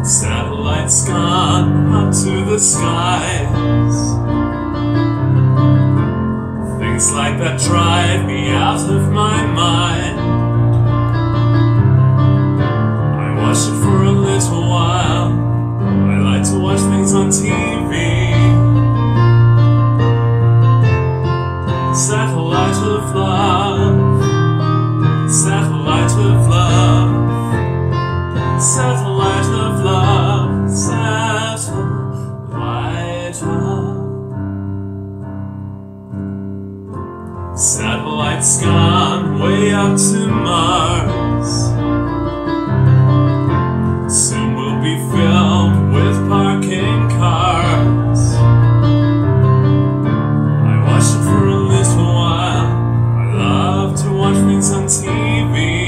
Satellites gone up to the skies. Things like that drive me out of my mind. I watch it for a little while. I like to watch things on TV. Satellite of love, satellite of love, satellite of love, satellite of. Satellites gone way up to Mars. Soon we'll be filled with parking cars. I watch it for a little while. I love to watch things on TV.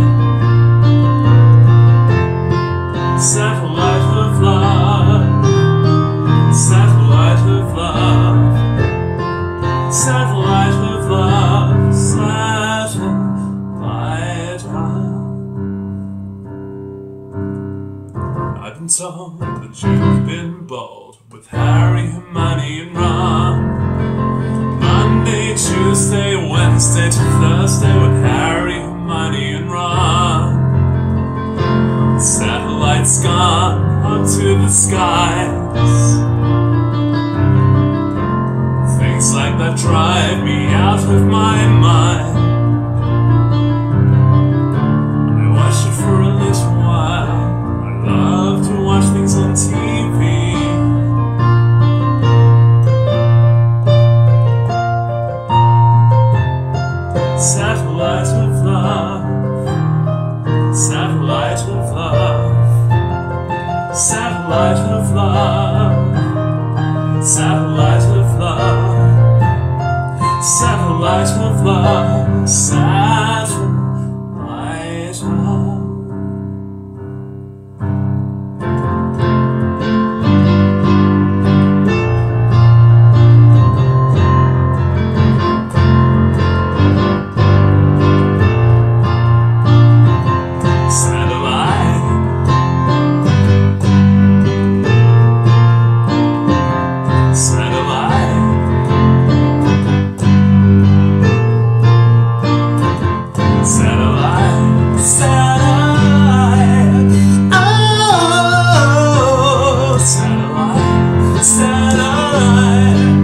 Satellite of love, satellite of love, satellite of love, satellite of. I've been told that you've been bold with Harry, Hermione, and Ron. Monday, Tuesday, Wednesday to Thursday with Harry, Hermione, and Ron. Satellites gone up to the skies. Things like that drive me out of my mind. I watch it for a little while. I love to watch things on TV. Satellite of love, satellite of love, satellite of love, satellite of love, satellite of love, satellite of. Satellite.